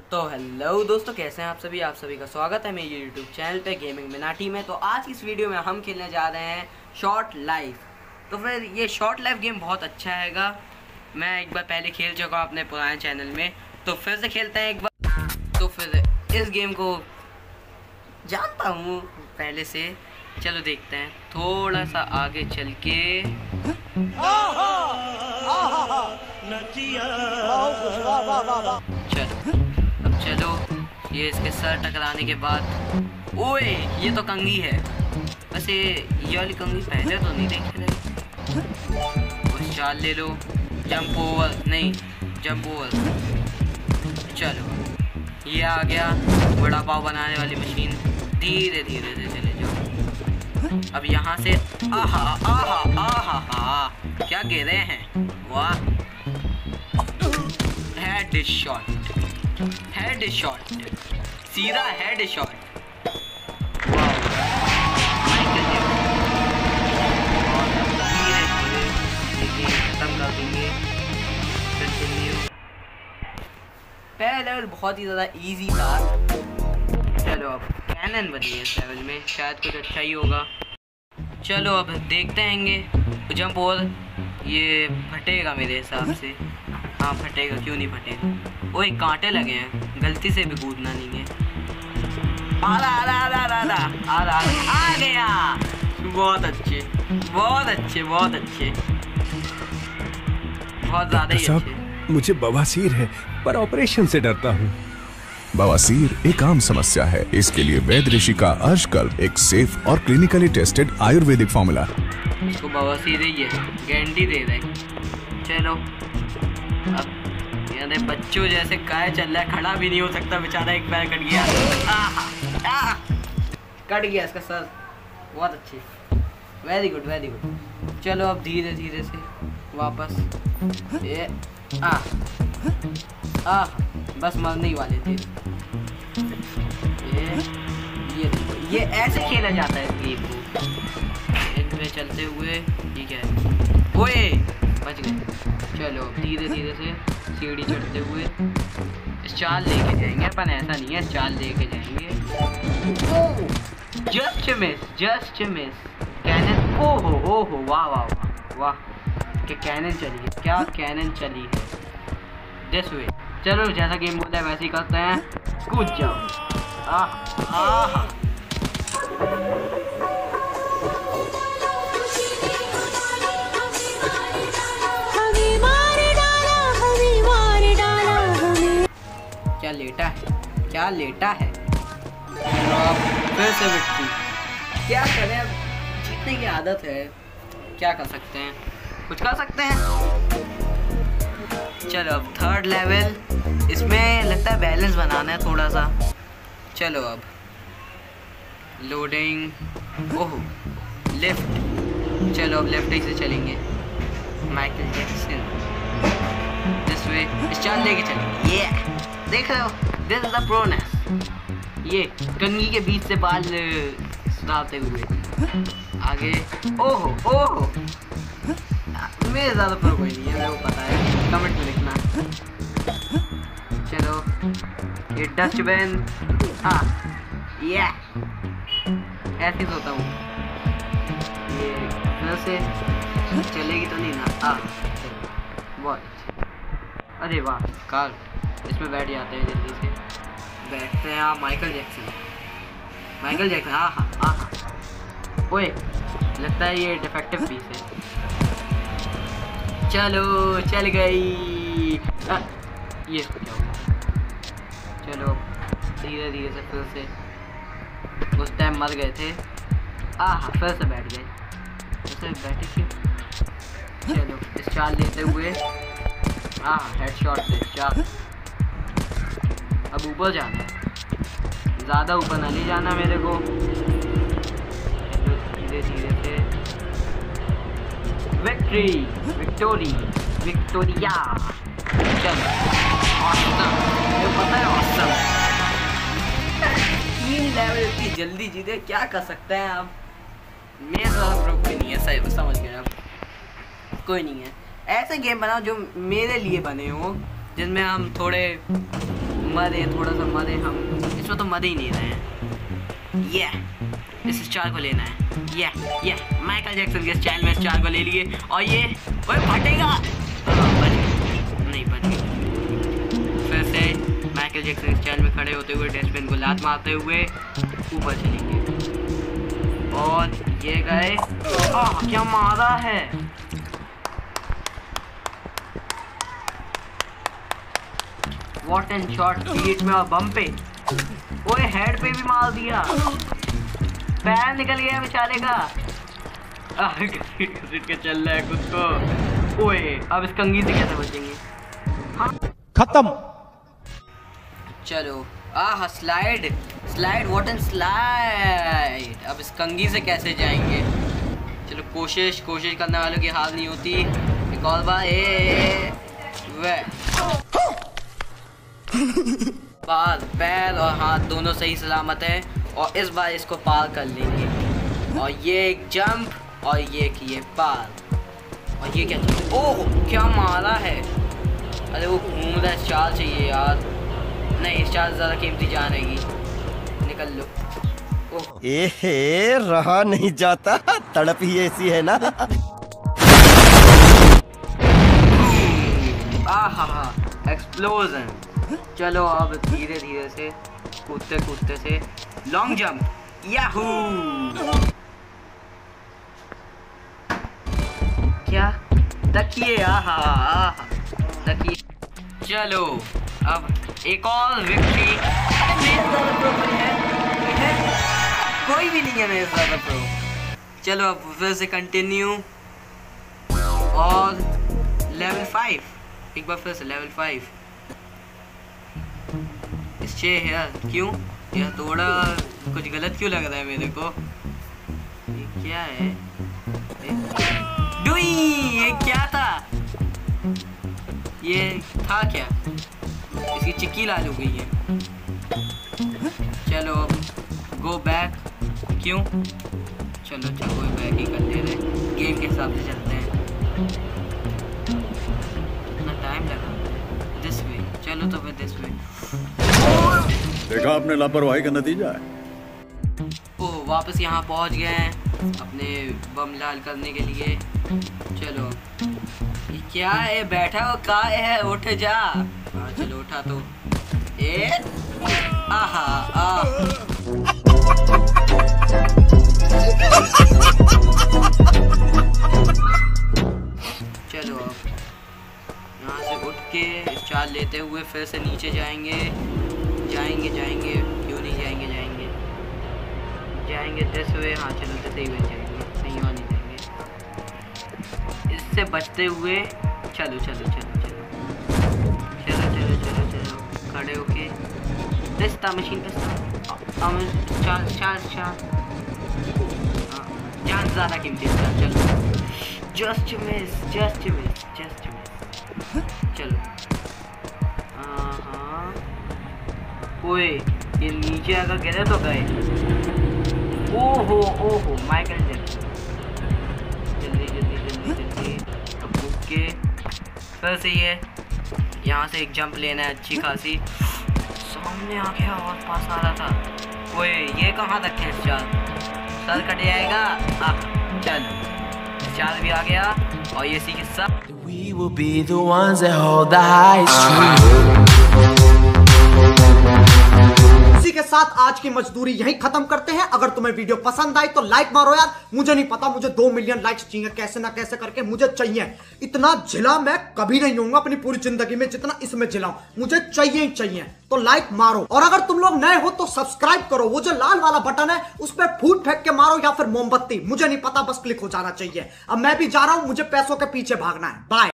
तो हेलो दोस्तों, कैसे हैं आप सभी का स्वागत है मेरे यूट्यूब चैनल पे गेमिंग मिनाटी में। तो आज इस वीडियो में हम खेलने जा रहे हैं शॉर्ट लाइफ। तो फिर ये शॉर्ट लाइफ गेम बहुत अच्छा हैगा। मैं एक बार पहले खेल चुका हूँ अपने पुराने चैनल में, तो फिर से खेलते हैं एक बार। तो फिर इस गेम को जानता हूँ पहले से, चलो देखते हैं थोड़ा सा आगे चल के। चलो अब चलो, ये इसके सर टकराने के बाद, ओए ये तो कंघी है। वैसे ये वाली कंघी पहले तो नहीं देखी रही। बस चाल ले लो, जंप ओवर नहीं, जंप ओवर। चलो ये आ गया वड़ा पाव बनाने वाली मशीन। धीरे धीरे से चले जाओ। अब यहाँ से आहा आहा आहा आहा, क्या कह रहे हैं, वाह। हेड शॉट, हेड शॉट, सीधा हेड शॉट। खत्म कर देंगे। पहला लेवल बहुत ही ज़्यादा इजी था। चलो अब कैनन बनी है इस लेवल में, शायद कुछ अच्छा ही होगा। चलो अब देखते हैंगे। जंप ओवर, ये फटेगा मेरे हिसाब से। हाँ फटेगा, क्यों नहीं फटेगा। ओए कांटे लगे हैं, गलती से भी कूदना नहीं है। आ गया। बहुत अच्छे, बहुत अच्छे, बहुत अच्छे, बहुत ज़्यादा ही अच्छे। मुझे बवासीर है पर ऑपरेशन से डरता हूँ। बवासीर एक आम समस्या है। इसके लिए वैद्य ऋषि का अर्शकल्प एक सेफ और क्लिनिकली टेस्टेड आयुर्वेदिक फॉर्मूला। इसको बवासीर ही है, गारंटी दे रहे। चलो अब यानी बच्चों जैसे काय चल रहा है, खड़ा भी नहीं हो सकता बेचारा, एक पैर कट गया। कट गया इसका सर। बहुत अच्छे, वेरी गुड वेरी गुड। चलो अब धीरे धीरे से वापस। ये बस मरने ही वाले थे। ये ऐसे खेला जाता है इस गेम को। एक में चलते हुए, ठीक है, ओए बच गए। चलो धीरे धीरे से सीढ़ी चढ़ते हुए इस चाल लेके जाएंगे अपन। ऐसा नहीं है, चाल लेके जाएंगे। Just miss, just miss. Cannon, ओहो वाह वाह वाह वाह, क्या कैनन चली है, क्या कैनन चली है। This way. चलो जैसा गेम बोलता है वैसे ही करते हैं, कूद जाओ। क्या लेटा है, क्या लेटा है। फिर से विक्ट्री। क्या करें, अब जीतने की आदत है, क्या कर सकते हैं, कुछ कर सकते हैं। चलो अब थर्ड लेवल, इसमें लगता है बैलेंस बनाना है थोड़ा सा। चलो अब लोडिंग, ओह लेफ्ट। चलो अब लेफ्ट ही से चलेंगे, माइकल जैक्सन। दिस वे, इस चाल लेके चलेंगे। ये देख रहे हो, दिस इज द प्रोनेस। ये कंघी के बीच से बाल सुधारते हुए आगे। ओहो मेरे ज़्यादा प्रो कोई नहीं है, मेरे को पता है, कमेंट में लिखना। चलो ये डस्टबिन, हाँ ये ऐसे सोता हूँ। ये फिर से चलेगी तो नहीं ना। बहुत अच्छी। अरे वाह, कार, इसमें बैठ जाते हैं, जल्दी से बैठते हैं। आप माइकल जैक्सन, माइकल जैक्सन। हाँ ओए लगता है ये डिफेक्टिव पीस है। चलो चल गई। ये इसको क्या हुआ। चलो धीरे धीरे से फिर से, उस टाइम मर गए थे। फिर से बैठ गए, फिर से बैठे क्यों। चलो इस चाल लेते हुए, हेडशॉट से चाल। अब ऊपर जाना है, ज़्यादा ऊपर ना ले जाना मेरे को। धीरे धीरे से विक्ट्री, विक्टोरी, विक्टोरिया। चलो ऑसम, मुझे पता है ऑसम। 3 लेवल इतनी जल्दी जीते, क्या कर सकते हैं आप। मेरे ज़्यादा प्रो कोई नहीं है, सही समझ गए आप, कोई नहीं है। ऐसे गेम बनाओ जो मेरे लिए बने हो, जिनमें हम थोड़े मरे, थोड़ा सा मरे हम। इसमें तो मरे ही नहीं रहे हैं। ये इस स्टार को लेना है। ये माइकल जैक्सन के स्टाइल में स्टार को ले लिए और ये ओए फटेगा। बच गई, नहीं बच गई। फिर से माइकल जैक्सन के स्टाइल में खड़े होते हुए डस्टबिन को लात मारते हुए ऊपर चलेंगे और ये गए। क्या मारा है। वॉट एंड शॉट, पीठ में और बम पे। ओए हेड पे भी मार दिया, पैर निकल गया बेचारे का। घसीट के चल रहा है खुद को। ओए अब इस कंघी से कैसे बचेंगे। हाँ खत्म। चलो slide slide what and slide. अब इस कंघी से कैसे जाएंगे। चलो कोशिश करने वालों की हार नहीं होती। एक और बार बाल पैर और हाथ दोनों सही सलामत है और इस बार इसको पार कर लेंगे। और ये एक जंप और ये पार। और ये क्या चीज़, ओह क्या मारा है। अरे वो घूम रहा है, स्टार चाहिए यार। नहीं स्टार ज़्यादा कीमती जान रहेगी, निकल लो। ओह एहे रहा नहीं जाता, तड़प ही ऐसी है ना। आहा एक्सप्लोजन। चलो अब धीरे धीरे से कूदते से लॉन्ग जंप। याहू क्या तकिए। आहा तकिए। चलो अब एक और विक्ट्री। कोई भी नहीं है मेरे साथ प्रो। चलो अब फिर से कंटिन्यू और लेवल 5। एक बार फिर से लेवल 5। इससे यार क्यों यह थोड़ा कुछ गलत क्यों लग रहा है मेरे को। ये क्या है। डुई ये क्या था। ये था क्या। इसकी चिक्की लाल हो गई है। चलो अब गो बैक। क्यों चलो गो बैक ही कर ले रहे, गेम के हिसाब से चलते हैं। इतना टाइम लगा। दिस वे चलो तो फिर दिस वे। देखा आपने लापरवाही का नतीजा है। ओह वापस यहाँ पहुँच गए हैं अपने बम लाल करने के लिए। चलो ये क्या है, बैठा हो का है, उठ जा। हाँ चलो उठा तो चलो अब यहाँ से उठ के चाल लेते हुए फिर से नीचे जाएंगे। क्यों नहीं जाएंगे दिस वे। हाँ चलो दिस ही वे जाएंगे, कहीं और नहीं जाएंगे। इससे बचते हुए चलो खड़े होके पिस्ता मशीन जान ज़्यादा कीमती। चलो जस्ट मिस। चलो हाँ ओए ये नीचे अगर गिरे तो गए। ओहो माइकल जैक्सन। जल्दी अब के फिर से ये यहाँ से एक जंप लेना है अच्छी खासी। सामने आ गया और पास आ रहा था। ओए ये कहाँ रखे हैं सर कट जाएगा। चलो स्टार भी आ गया और ये इसी के साथ We will be the ones that hold the highest truth. इसी के साथ आज की मजदूरी यहीं खत्म करते हैं। अगर तुम्हें वीडियो पसंद आई तो लाइक मारो यार। मुझे नहीं पता, मुझे 2 मिलियन लाइक्स चाहिए, कैसे ना कैसे करके मुझे चाहिए। इतना झिला मैं कभी नहीं होऊंगा अपनी पूरी जिंदगी में जितना इसमें झिलाऊं। मुझे चाहिए तो लाइक मारो। और अगर तुम लोग नए हो तो सब्सक्राइब करो। वो जो लाल वाला बटन है उस पर फूट फेंक के मारो या फिर मोमबत्ती, मुझे नहीं पता, बस क्लिक हो जाना चाहिए। अब मैं भी जा रहा हूं, मुझे पैसों के पीछे भागना है। बाय।